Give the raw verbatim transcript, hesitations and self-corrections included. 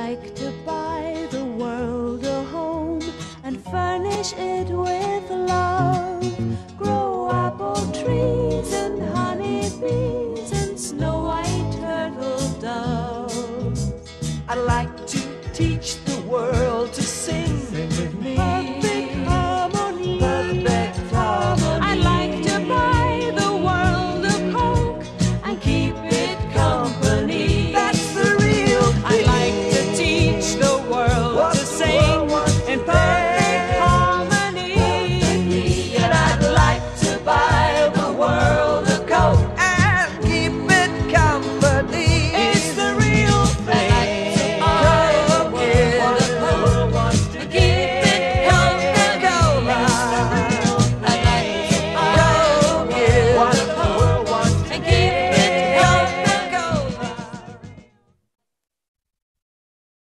like to buy the world a home and furnish it with love. Grow apple trees and honey bees and snow white turtle doves. I'd like to teach